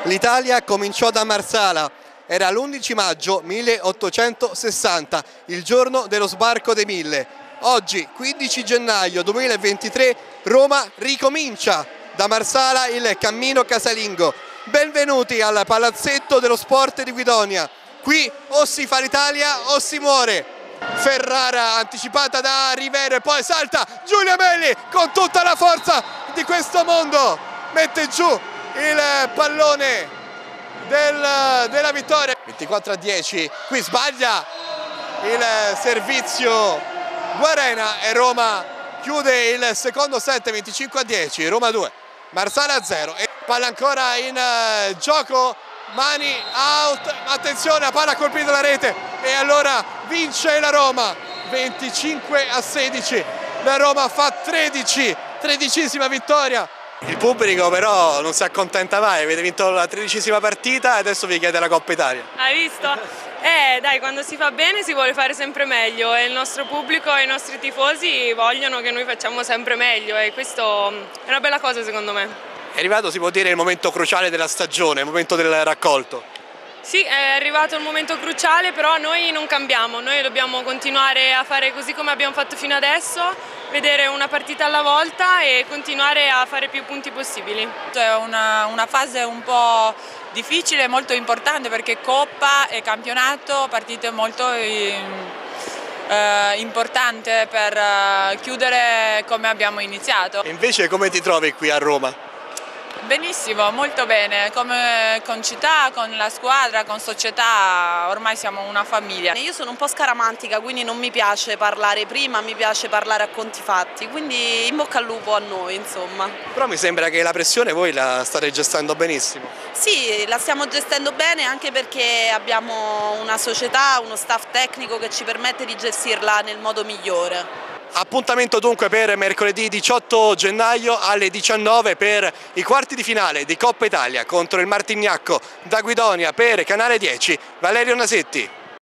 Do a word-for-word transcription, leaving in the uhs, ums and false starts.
L'Italia cominciò da Marsala, era l'undici maggio milleottocentosessanta, il giorno dello sbarco dei Mille. Oggi, quindici gennaio duemilaventitré, Roma ricomincia da Marsala il cammino casalingo. Benvenuti al palazzetto dello sport di Guidonia. Qui o si fa l'Italia o si muore. Ferrara anticipata da Rivero e poi salta Giulio Melli con tutta la forza di questo mondo. Mette giù il pallone del, della vittoria. ventiquattro a dieci, qui sbaglia il servizio Guarena e Roma chiude il secondo set venticinque a dieci, Roma due, Marsala zero. E palla ancora in uh, gioco, mani out, attenzione, la palla ha colpito la rete e allora vince la Roma venticinque a sedici. La Roma fa tredici, tredicesima vittoria. Il pubblico però non si accontenta mai, avete vinto la tredicesima partita e adesso vi chiede la Coppa Italia. Hai visto? Eh dai, quando si fa bene si vuole fare sempre meglio e il nostro pubblico e i nostri tifosi vogliono che noi facciamo sempre meglio e questo è una bella cosa secondo me. È arrivato, si può dire, il momento cruciale della stagione, il momento del raccolto. Sì, è arrivato il momento cruciale, però noi non cambiamo, noi dobbiamo continuare a fare così come abbiamo fatto fino adesso, vedere una partita alla volta e continuare a fare più punti possibili. È una, una fase un po' difficile e molto importante perché Coppa e campionato, partite molto eh, importanti per eh, chiudere come abbiamo iniziato. E invece come ti trovi qui a Roma? Benissimo, molto bene, come con città, con la squadra, con società, ormai siamo una famiglia. Io sono un po' scaramantica, quindi non mi piace parlare prima, mi piace parlare a conti fatti, quindi in bocca al lupo a noi, insomma. Però mi sembra che la pressione voi la state gestendo benissimo. Sì, la stiamo gestendo bene anche perché abbiamo una società, uno staff tecnico che ci permette di gestirla nel modo migliore. Appuntamento dunque per mercoledì diciotto gennaio alle diciannove per i quarti di finale di Coppa Italia contro il Martignacco da Guidonia per Canale dieci, Valerio Nasetti.